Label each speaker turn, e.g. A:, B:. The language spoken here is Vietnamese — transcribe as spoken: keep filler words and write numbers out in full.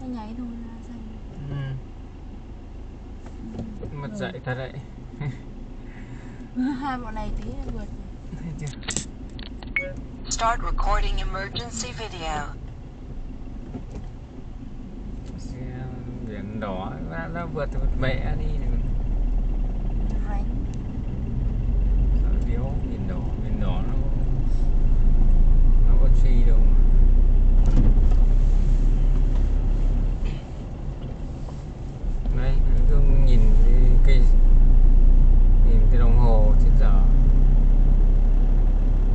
A: Nó nhảy thôi ra xanh.
B: Ừ. Mất ừ. dậy thật đấy.
A: Hai bọn này tí là vượt.
B: Thấy chưa?
C: Start recording emergency video.
B: Xe biển đỏ nó vượt vượt mẹ đi.